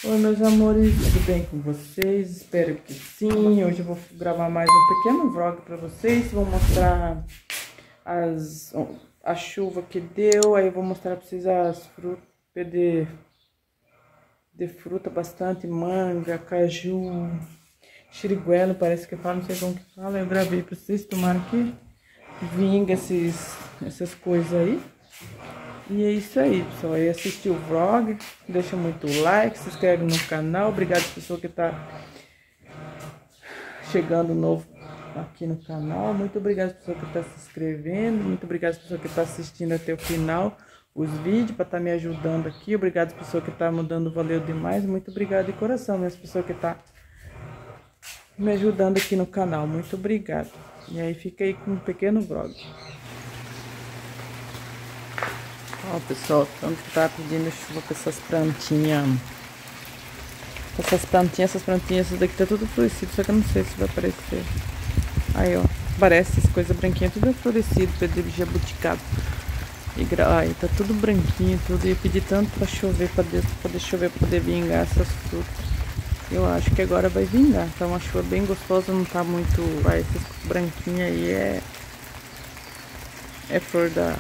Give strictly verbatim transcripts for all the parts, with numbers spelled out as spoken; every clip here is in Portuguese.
Oi, meus amores, tudo bem com vocês? Espero que sim. Hoje eu vou gravar mais um pequeno vlog para vocês. Vou mostrar as, a chuva que deu. Aí eu vou mostrar para vocês as frutas de, de fruta bastante: manga, caju, xiriguelo, parece que fala, não sei como que fala. Eu gravei para vocês, tomara que vinga esses, essas coisas aí. E é isso aí, pessoal. Aí assistiu o vlog, deixa muito like, se inscreve no canal. Obrigado a pessoa que tá chegando novo aqui no canal. Muito obrigado a pessoa que tá se inscrevendo. Muito obrigado a pessoa que tá assistindo até o final os vídeos, para estar tá me ajudando aqui. Obrigado a pessoa que tá mudando, valeu demais. Muito obrigado de coração, minhas pessoas que tá me ajudando aqui no canal. Muito obrigado. E aí fica aí com um pequeno vlog. Ó, pessoal, tanto que tá pedindo chuva com essas plantinhas. Com essas plantinhas, essas plantinhas, essas daqui tá tudo florescido, só que eu não sei se vai aparecer. Aí, ó, parece essas coisas branquinhas, tudo é florescido, pedro de jabuticaba. E gra... Aí, tá tudo branquinho, tudo. E eu pedi tanto pra chover, pra Deus, pra poder chover, pra poder vingar essas frutas. Eu acho que agora vai vingar. Tá uma chuva bem gostosa, não tá muito... Aí, essas branquinhas aí é... É flor da...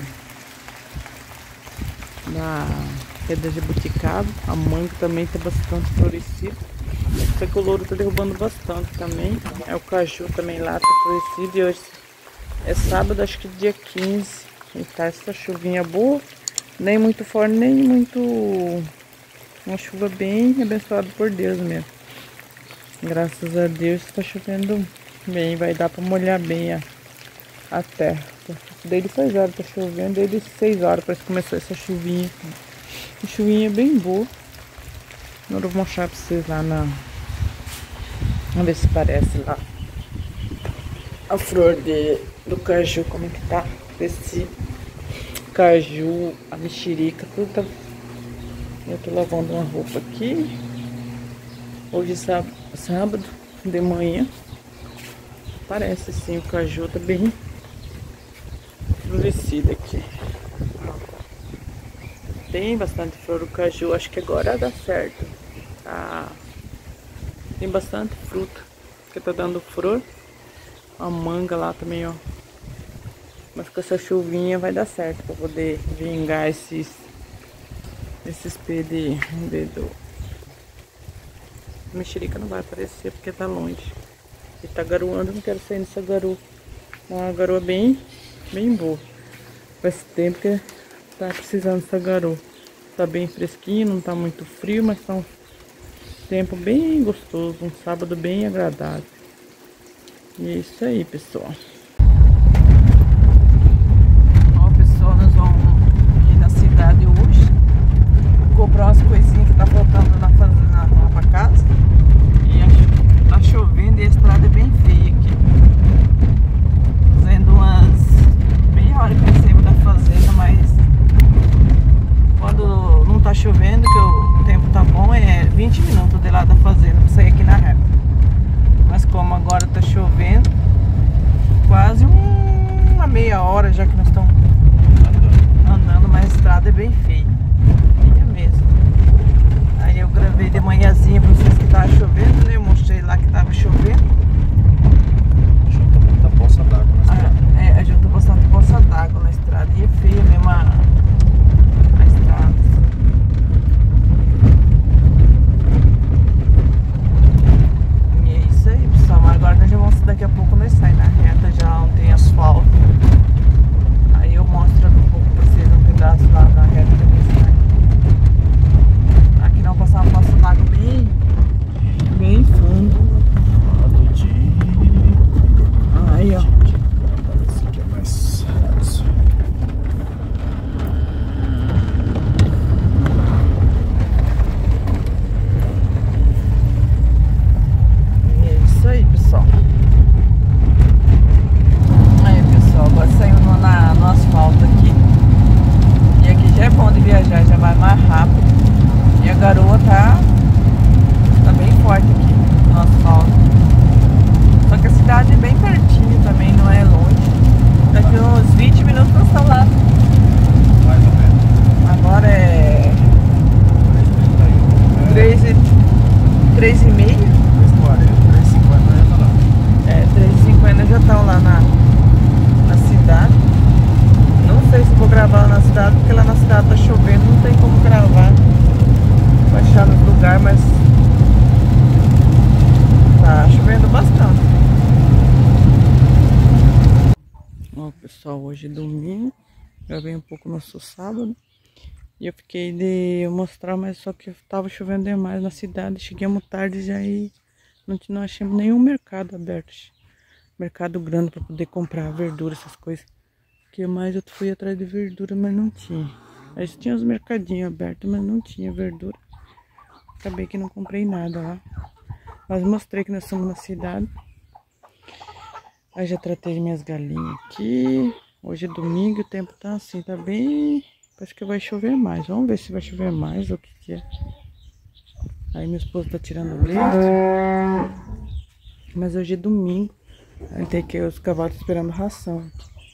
Na pedra de jabuticaba. A manga também tá bastante florescida. Só que o louro tá derrubando bastante também. É o caju também lá, tá florescido. E hoje é sábado, acho que dia quinze. E tá essa chuvinha boa. Nem muito forte, nem muito... Uma chuva bem abençoada por Deus mesmo. Graças a Deus tá chovendo bem. Vai dar pra molhar bem a, a terra. Desde seis horas tá chovendo, desde seis horas parece que começou essa chuvinha. Uma chuvinha bem boa. Agora eu vou mostrar pra vocês lá na... Vamos ver se parece lá a flor de, do caju, como é que tá crescido. Caju, a mexerica, tudo tá... Eu tô lavando uma roupa aqui. Hoje é sábado, sábado de manhã. Parece sim, o caju tá bem florescida aqui. Tem bastante flor o caju, acho que agora dá certo. Tá. Tem bastante fruta que tá dando flor. A manga lá também, ó. Mas com essa chuvinha vai dar certo pra poder vingar esses esses pés de dedo. A mexerica não vai aparecer porque tá longe. E tá garoando, não quero sair nessa garoa. Uma garoa bem bem boa. Faz tempo que tá precisando dessa garoa. Tá bem fresquinho, não tá muito frio, mas tá um tempo bem gostoso, um sábado bem agradável. E é isso aí, pessoal. Ó, pessoal, nós vamos ir na cidade hoje comprar umas coisinhas que tá faltando na fazenda, lá pra casa. E tá chovendo e a estrada é bem feia aqui. Fazendo umas meia hora que eu saí da fazenda, mas quando não tá chovendo, que o tempo tá bom, é vinte minutos de lá da fazenda pra sair aqui na reta. Mas como agora tá chovendo, quase um, uma meia hora já que nós estamos andando, mas a estrada é bem feia. Feia mesmo. Aí eu gravei de manhãzinha pra vocês que tava chovendo, né? Eu mostrei lá que tava chovendo. Junta muita poça d'água na estrada. Ah, é, junta bastante poça d'água na estrada. E é feia mesmo a, a estrada. E é isso aí, pessoal. Mas agora nós já vamos, daqui a pouco nós saímos na reta, já não tem asfalto. Aí eu mostro um pouco pra vocês um pedaço lá da reta que nós saímos. Aqui não passar uma poça d'água bem, bem fundo. Aí, ó. Parece que é mais fácil. E é isso aí, pessoal. Aí, pessoal, agora saímos no, na, no asfalto aqui. E aqui já é bom de viajar, já vai mais rápido. E a garoa tá, tá bem forte aqui no asfalto. Só que a cidade é bem pertinho também, não é longe. Daqui uns vinte minutos nós estamos lá. Mais ou menos. Agora é três e três e meia. três e quarenta, três e cinquenta já tá lá. É, três e cinquenta já estão lá na, na cidade. Não sei se vou gravar lá na cidade, porque lá na cidade tá chovendo, não tem como gravar. Vou achar no lugar, mas tá chovendo bastante. Ó, pessoal, hoje é domingo. Gravei um pouco no sábado. E eu fiquei de mostrar, mas só que tava chovendo demais na cidade. Chegamos tarde já e não, não achamos nenhum mercado aberto. Mercado grande para poder comprar verdura, essas coisas. Que mais eu fui atrás de verdura, mas não tinha. Aí tinha os mercadinhos abertos, mas não tinha verdura. Acabei que não comprei nada lá. Mas mostrei que nós estamos na cidade. Aí já tratei minhas galinhas aqui. Hoje é domingo, o tempo tá assim, tá bem... Parece que vai chover mais. Vamos ver se vai chover mais ou o que que é. Aí meu esposo tá tirando leite. Mas hoje é domingo. Aí tem que os cavalos esperando ração.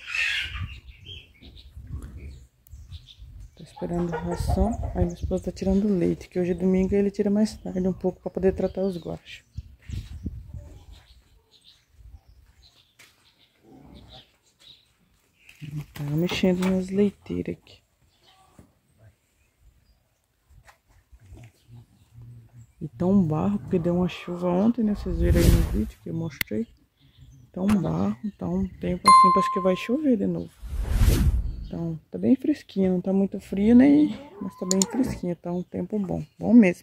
Tô esperando ração. Aí meu esposo tá tirando leite. Que hoje é domingo e ele tira mais tarde um pouco pra poder tratar os guachos. Tá mexendo nas leiteiras aqui. E tá um barro, porque deu uma chuva ontem, né? Vocês viram aí no vídeo que eu mostrei. Tá um barro, tá um tempo assim, parece que vai chover de novo. Então, tá bem fresquinho, não tá muito frio, nem... Mas tá bem fresquinho, tá um tempo bom, bom mesmo.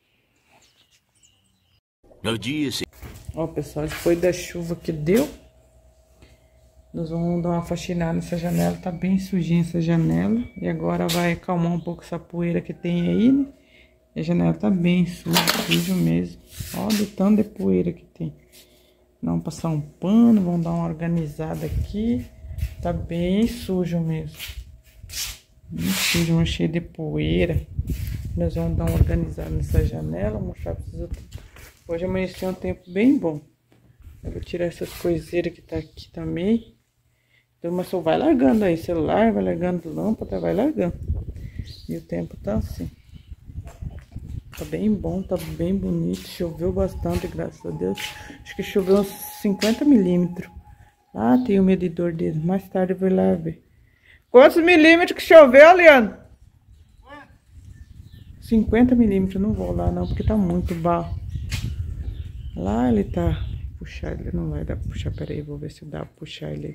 No dia, sim. Ó, pessoal, depois da chuva que deu, nós vamos dar uma faxinada nessa janela, tá bem sujinha essa janela. E agora vai acalmar um pouco essa poeira que tem aí, né? E a janela tá bem suja, sujo mesmo. Ó, do tanto de poeira que tem. Vamos passar um pano, vamos dar uma organizada aqui. Tá bem sujo mesmo. Bem sujo, cheio de poeira. Nós vamos dar uma organizada nessa janela, mostrar pra vocês. Hoje amanheceu um tempo bem bom. Eu vou tirar essas coiseiras que tá aqui também. Então, mas só vai largando aí, celular, vai largando lâmpada, vai largando. E o tempo tá assim. Tá bem bom, tá bem bonito. Choveu bastante, graças a Deus. Acho que choveu uns cinquenta milímetros. Lá tem o medidor dele. Mais tarde eu vou lá ver. Quantos milímetros que choveu, Leandro? cinquenta milímetros. Não vou lá não, porque tá muito barro. Lá ele tá... Puxar ele, não vai dar pra puxar. Pera aí, vou ver se dá pra puxar ele.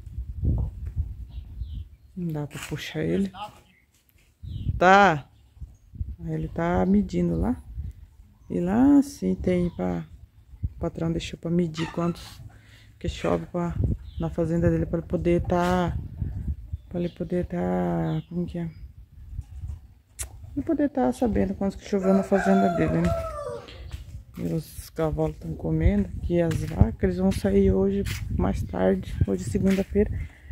Não dá pra puxar ele. Tá. Ele tá medindo lá. E lá sim tem pra... O patrão deixou pra medir quantos que chove pra, na fazenda dele. Pra ele poder tá... Pra ele poder tá... Como que é? Pra ele poder tá sabendo quantos que choveu na fazenda dele, né? E os cavalos estão comendo. Aqui as vacas, eles vão sair hoje mais tarde. Hoje é segunda-feira.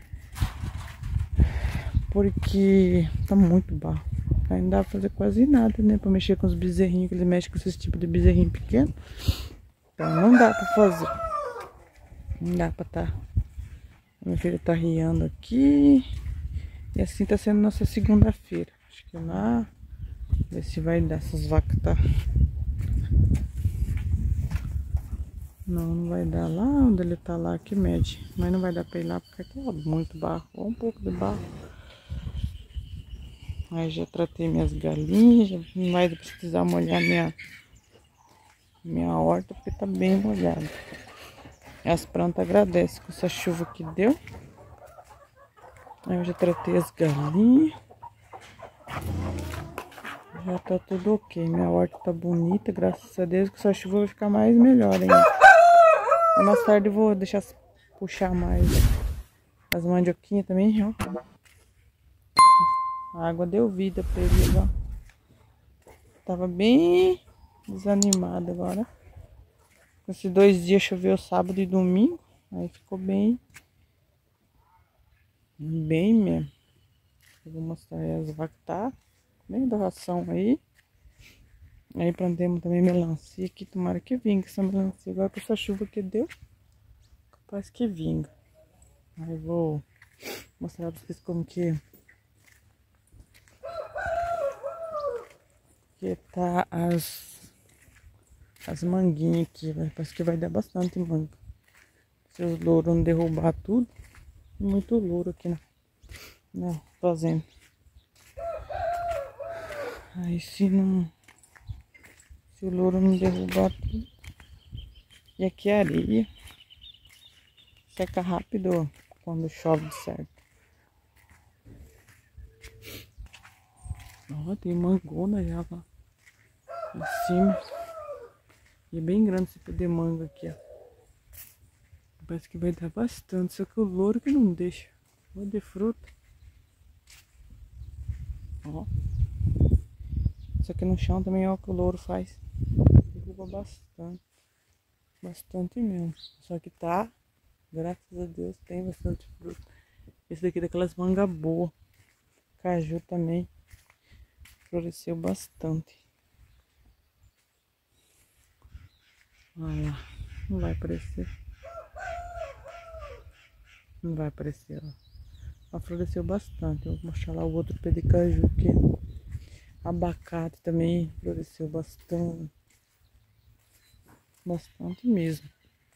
Porque tá muito barro. Aí não dá pra fazer quase nada, né? Pra mexer com os bezerrinhos, que eles mexem com esse tipo de bezerrinho pequeno. Então não dá pra fazer. Não dá pra tá. Minha filha tá riando aqui. E assim tá sendo nossa segunda-feira. Acho que lá. Ver se vai dar. Essas vacas tá. Não, não vai dar lá onde ele tá lá, que mede. Mas não vai dar pra ir lá porque aqui é muito barro. Ou um pouco de barro. Aí já tratei minhas galinhas, já não vai precisar molhar minha, minha horta, porque tá bem molhada. As plantas agradecem com essa chuva que deu. Aí eu já tratei as galinhas. Já tá tudo ok. Minha horta tá bonita, graças a Deus. Com essa chuva vai ficar mais melhor ainda. Aí mais tarde eu vou deixar puxar mais as mandioquinhas também, ó. A água deu vida pra eles, ó. Tava bem desanimado agora. Esses dois dias choveu sábado e domingo. Aí ficou bem. Bem mesmo. Eu vou mostrar aí as vacas, tá? Bem da ração aí. Aí plantemos também melancia aqui. Tomara que vingue essa melancia. Agora com essa chuva que deu, capaz que vinga. Aí eu vou mostrar pra vocês como que... Que tá as, as manguinhas aqui, véio. Parece que vai dar bastante manga. Se os louros não derrubar tudo. Muito louro aqui na, na fazenda. Aí se não... Se o louro não derrubar tudo. E aqui é areia. Seca rápido quando chove de certo. Ó, tem mangona já lá em cima. E é bem grande esse pé de manga aqui, ó. Parece que vai dar bastante, só que o louro que não deixa. Olha de fruta. Ó. Isso aqui no chão também é o que o louro faz. Derruba bastante. Bastante mesmo. Só que tá, graças a Deus, tem bastante fruta. Esse daqui é daquelas mangas boas. Caju também floresceu bastante. Olha lá. Não vai aparecer. Não vai aparecer, ó. Ela floresceu bastante. Eu vou mostrar lá o outro pé de caju aqui. Abacate também floresceu bastante. Bastante mesmo.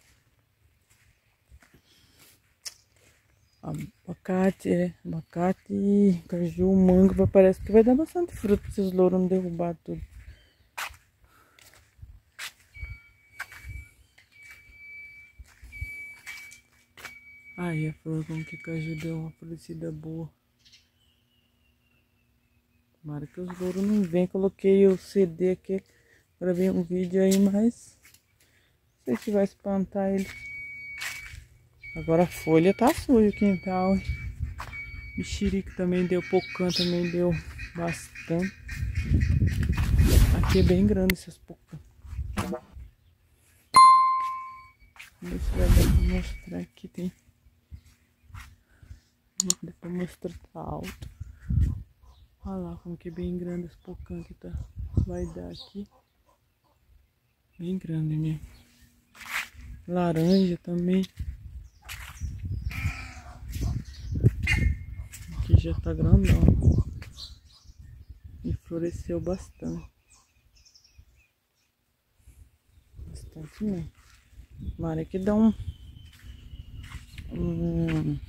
Abacate, é. Abacate, caju, mango. Parece que vai dar bastante fruta se os louros não derrubar tudo. Aí a flor com que caju deu uma florescida boa. Tomara que os louros não venham. Coloquei o C D aqui. Gravei um vídeo aí, mas não sei se vai espantar ele. Agora a folha tá suja o quintal. Mexerica também deu, pocã também deu bastante. Aqui é bem grande essas pocã. Vamos ver se vai dar pra mostrar aqui. Tem. Dá pra mostrar, tá alto. Olha lá como que é bem grande as pocã que tá. Vai dar aqui. Bem grande mesmo. Laranja também. Aqui já tá grandão. E floresceu bastante. Bastante mesmo. Tomara que dá um... um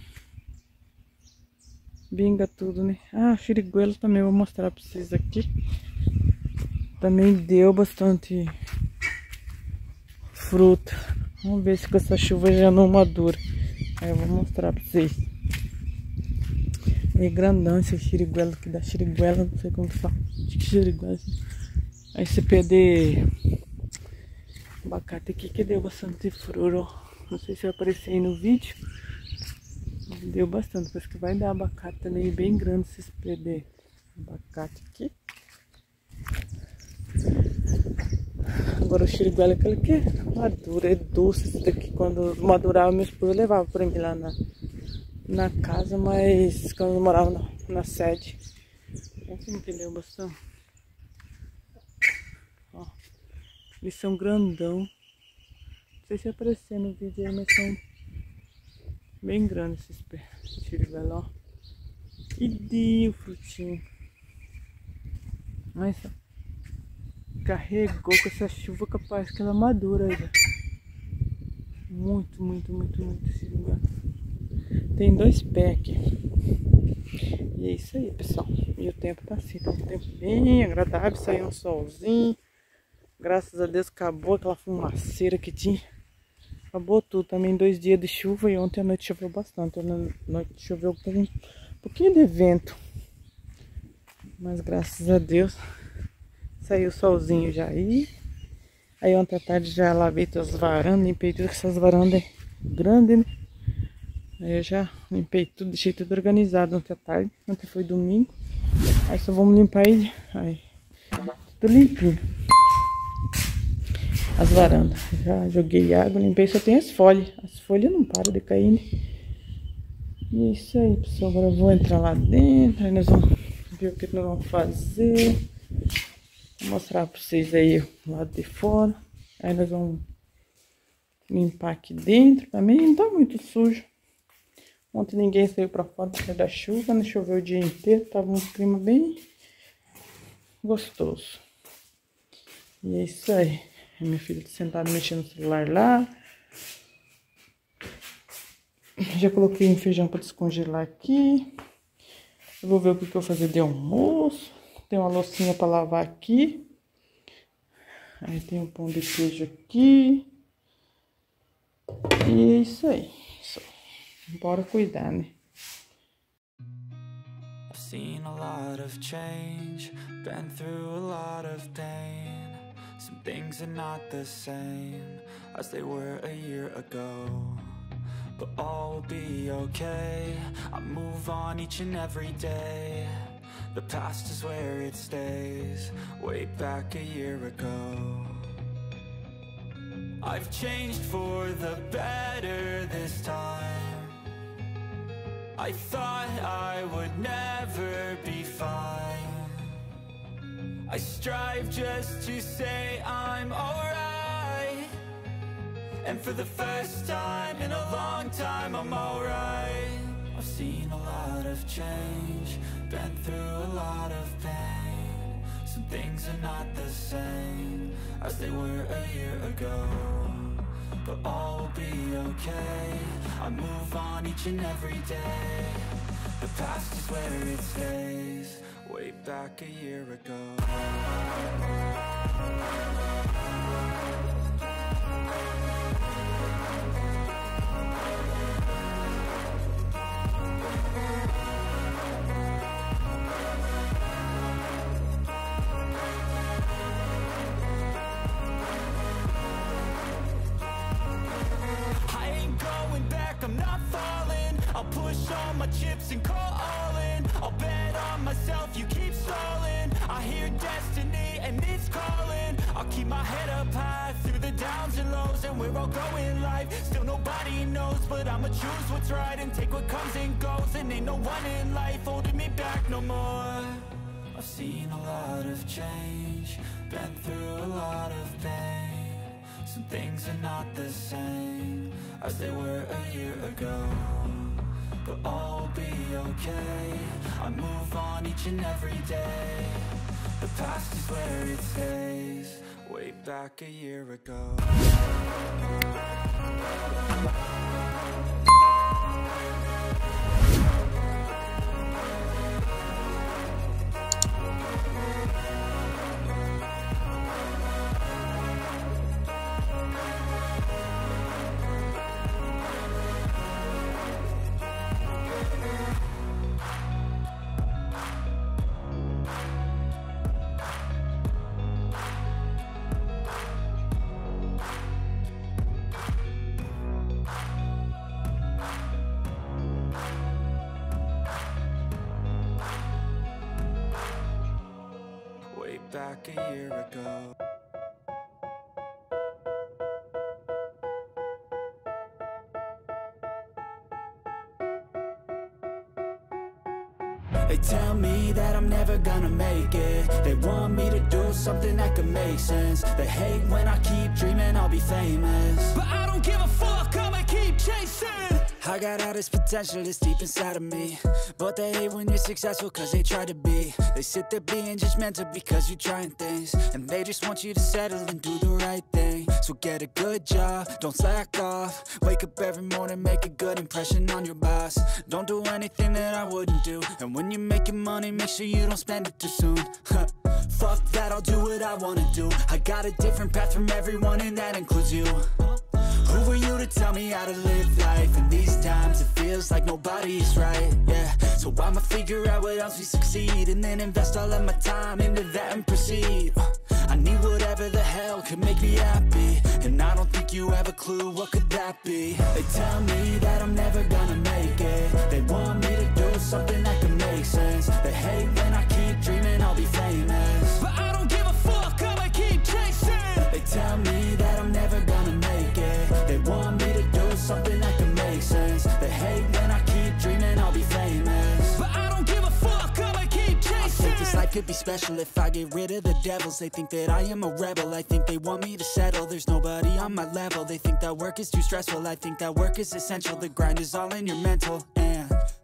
vinga tudo, né? Ah, xiriguela também vou mostrar pra vocês aqui. Também deu bastante fruta. Vamos ver se com essa chuva já não madura. Aí eu vou mostrar pra vocês. É grandão esse xiriguela aqui da xiriguela, não sei como fala. Acho que xiriguela assim. Aí esse pé de abacate aqui que deu bastante fruta, ó. Não sei se vai aparecer aí no vídeo. Deu bastante, parece que vai dar abacate também bem grande esses pé de abacate aqui. Agora o xiriguela é aquele que é maduro, é doce esse daqui. Quando madurava, meu esposo levava pra mim lá na, na casa, mas quando eu morava na, na sede. Olha como que deu bastante. Ó, eles são grandão. Não sei se vai aparecer no vídeo aí, mas são bem grandes esses pés de xiriguela, ó. E deu frutinho. Mas ó, carregou com essa chuva, capaz que ela madura ainda. Muito, muito, muito, muito xiriguela. Tem dois pés aqui. E é isso aí, pessoal. E o tempo tá assim, tá um tempo bem agradável. Saiu um solzinho. Graças a Deus acabou aquela fumaceira que tinha. Acabou tudo. Também dois dias de chuva e ontem à noite choveu bastante. Ontem à noite choveu com um pouquinho de vento. Mas graças a Deus saiu o solzinho já aí. Aí ontem à tarde já lavei todas as varandas, limpei tudo, que essas varandas grandes, né? Aí eu já limpei tudo, deixei tudo organizado ontem à tarde. Ontem foi domingo. Aí só vamos limpar aí. Aí tudo limpinho. As varandas. Já joguei água, limpei, só tem as folhas. As folhas não param de cair, né? E é isso aí, pessoal. Agora eu vou entrar lá dentro. Aí nós vamos ver o que nós vamos fazer. Vou mostrar pra vocês aí o lado de fora. Aí nós vamos limpar aqui dentro também. Não tá muito sujo. Ontem ninguém saiu pra fora por causa da chuva, né? Choveu o dia inteiro. Tava um clima bem gostoso. E é isso aí. Minha filha tá sentada mexendo no celular lá. Já coloquei um feijão para descongelar aqui. Eu vou ver o que, que eu vou fazer de almoço. Tem uma loucinha para lavar aqui. Aí tem um pão de queijo aqui. E é isso aí. Só. Bora cuidar, né? I've seen a lot of change, been through a lot of pain. Some things are not the same as they were a year ago. But all will be okay, I move on each and every day. The past is where it stays, way back a year ago. I've changed for the better this time. I thought I would never be fine. I strive just to say I'm alright. And for the first time in a long time I'm alright. I've seen a lot of change, been through a lot of pain. Some things are not the same as they were a year ago. But all will be okay, I move on each and every day. The past is where it stays, way back a year ago. I'm not falling, I'll push all my chips and call all in. I'll bet on myself, you keep stalling. I hear destiny and it's calling. I'll keep my head up high through the downs and lows. And we're all going life, still nobody knows. But I'ma choose what's right and take what comes and goes. And ain't no one in life holding me back no more. I've seen a lot of change, been through a lot of pain. Some things are not the same as they were a year ago. But all will be okay, I move on each and every day. The past is where it stays, way back a year ago. Back a year ago. They tell me that I'm never gonna make it. They want me to do something that could make sense. They hate when I keep dreaming I'll be famous, but I don't give a fuck, I'ma keep chasing. I got all this potential that's deep inside of me, but they hate when you're successful cause they try to be. They sit there being judgmental because you're trying things, and they just want you to settle and do the right thing. So get a good job, don't slack off. Wake up every morning, make a good impression on your boss. Don't do anything that I wouldn't do, and when you're making money, make sure you don't spend it too soon. Fuck that, I'll do what I wanna do. I got a different path from everyone, and that includes you. Who are you to tell me how to live life? In these times it feels like nobody's right, yeah. So I'ma figure out what else we succeed, and then invest all of my time into that and proceed. I need whatever the hell could make me happy, and I don't think you have a clue what could that be. They tell me that I'm never gonna make it. They want me to do something that could make sense. They hate when I keep dreaming I'll be famous, but I don't give a fuck, I'ma keep chasing. They tell me that I'm never gonna make it. They want me to do something that can make sense. They hate when I keep dreaming I'll be famous, but I don't give a fuck, I'ma keep chasing. I think this life could be special if I get rid of the devils. They think that I am a rebel, I think they want me to settle. There's nobody on my level. They think that work is too stressful, I think that work is essential. The grind is all in your mental, and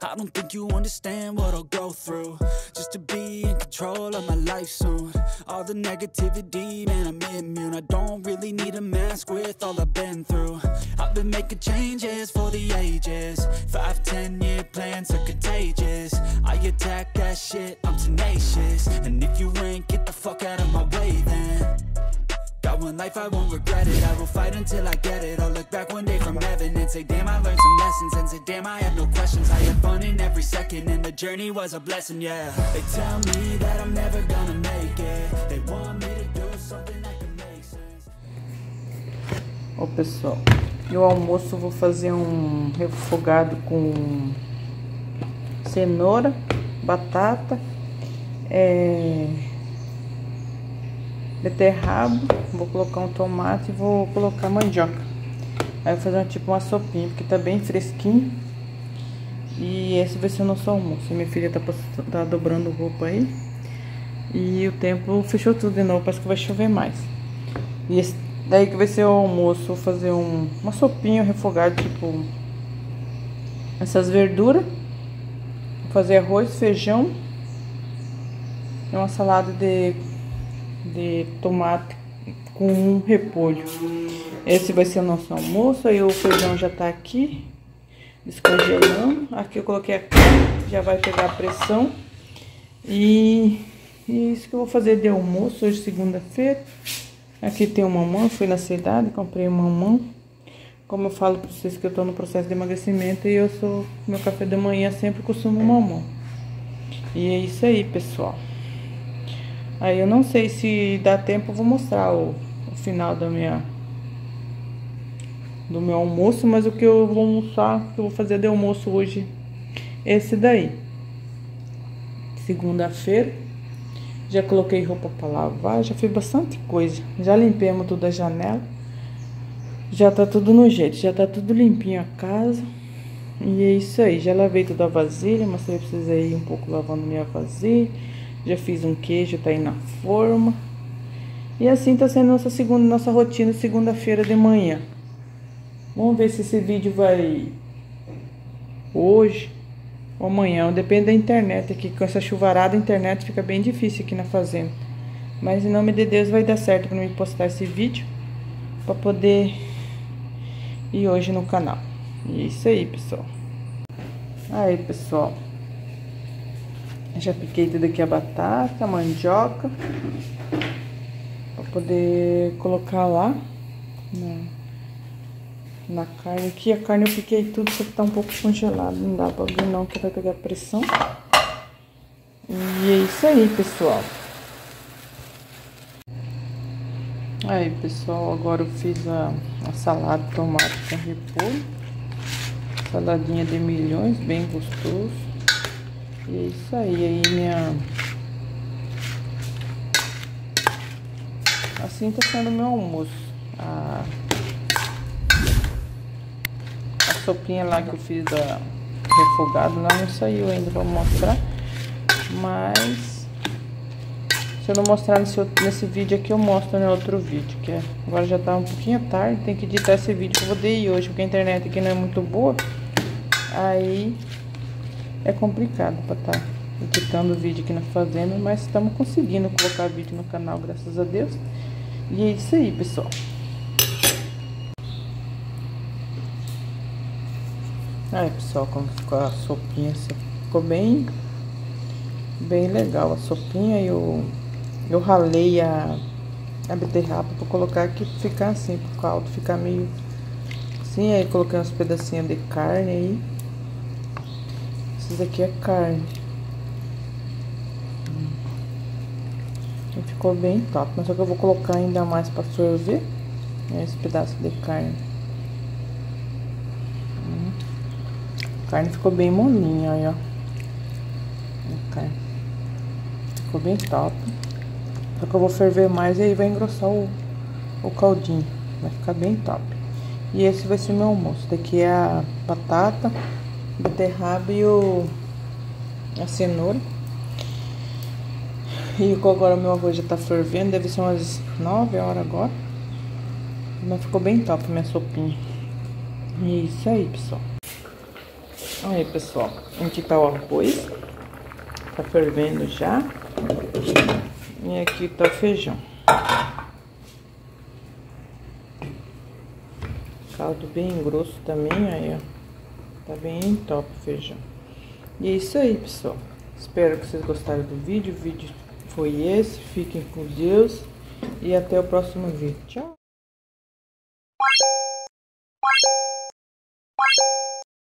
I don't think you understand what I'll go through just to be in control of my life soon. All the negativity, man, I'm immune. I don't really need a mask with all I've been through. I've been making changes for the ages. Five, ten year plans are contagious. I attack that shit, I'm tenacious. And if you ain't, get the fuck out of my way then. Got one life, I won't regret it. I will fight until I get it. I'll look back one day from heaven and say, damn, I learned some lessons. And say, damn, I had no questions. I had fun in every second, and the journey was a blessing, yeah. They tell me that I'm never gonna make it. They want me to do something that can make sense. Ó, pessoal, e o almoço eu vou fazer um refogado com cenoura, batata, é... beterraba, vou colocar um tomate e vou colocar mandioca. Aí eu vou fazer uma, tipo uma sopinha, porque tá bem fresquinho. E esse vai ser o nosso almoço. Minha filha tá, tá dobrando roupa aí. E o tempo fechou tudo de novo, parece que vai chover mais. E esse daí que vai ser o almoço, vou fazer um, uma sopinha, um refogado, tipo essas verduras. Vou fazer arroz, feijão e uma salada de de tomate com repolho. Esse vai ser o nosso almoço. Aí o feijão já tá aqui descongelando. Aqui eu coloquei a carne, já vai pegar a pressão. E, e isso que eu vou fazer de almoço hoje, segunda-feira. Aqui tem uma mamão, fui na cidade, comprei uma mamão. Como eu falo pra vocês que eu tô no processo de emagrecimento, e eu sou, meu café da manhã sempre costumo mamão. E é isso aí, pessoal. Aí eu não sei se dá tempo, eu vou mostrar o, o final da minha, do meu almoço, mas o que eu vou almoçar, que eu vou fazer de almoço hoje, esse daí. Segunda-feira, já coloquei roupa para lavar, já fiz bastante coisa. Já limpemos toda a janela, já tá tudo no jeito, já tá tudo limpinho a casa. E é isso aí, já lavei toda a vasilha, mostrei pra vocês aí um pouco lavando minha vasilha. Já fiz um queijo, tá aí na forma. E assim tá sendo nossa segunda, nossa rotina segunda-feira de manhã. Vamos ver se esse vídeo vai hoje ou amanhã. Depende da internet aqui. Com essa chuvarada, a internet fica bem difícil aqui na fazenda. Mas em nome de Deus vai dar certo pra mim postar esse vídeo, pra poder ir hoje no canal. E é isso aí, pessoal. Aí, pessoal. Já piquei tudo aqui a batata, a mandioca, pra poder colocar lá na, na carne aqui. A carne eu piquei tudo, só que tá um pouco congelado, não dá pra abrir não, que vai pegar pressão. E é isso aí, pessoal. Aí, pessoal, agora eu fiz a, a salada de tomate com repolho. Saladinha de milhões, bem gostoso. E é isso aí, aí minha... Assim tá sendo o meu almoço. A... a sopinha lá que eu fiz da refogado lá não saiu ainda pra mostrar. Mas se eu não mostrar nesse, outro, nesse vídeo aqui, eu mostro no outro vídeo. Que é... agora já tá um pouquinho tarde, tem que editar esse vídeo que eu vou ter ir hoje, porque a internet aqui não é muito boa. Aí... é complicado para estar tá editando o vídeo aqui na fazenda, mas estamos conseguindo colocar vídeo no canal, graças a Deus. E é isso aí, pessoal. Aí, pessoal, como ficou a sopinha, ficou bem, bem legal a sopinha. Eu, eu ralei a, a beterraba para colocar aqui, pra ficar assim, pro caldo ficar meio assim. Aí coloquei uns pedacinhos de carne aí. Esse daqui é carne. Hum. E ficou bem top. Mas só que eu vou colocar ainda mais para ferver. Esse pedaço de carne. Hum. A carne ficou bem molinha, aí, ó. A carne ficou bem top. Só que eu vou ferver mais e aí vai engrossar o, o caldinho. Vai ficar bem top. E esse vai ser meu almoço. Daqui é a batata, beterraba e o, a cenoura. E agora o meu arroz já tá fervendo, deve ser umas nove horas agora. Mas ficou bem top a minha sopinha. E é isso aí, pessoal. Aí, pessoal, aqui tá o arroz, tá fervendo já. E aqui tá o feijão. Caldo bem grosso também, aí, ó. Tá bem top o feijão. E é isso aí, pessoal. Espero que vocês gostaram do vídeo. O vídeo foi esse. Fiquem com Deus. E até o próximo vídeo. Tchau!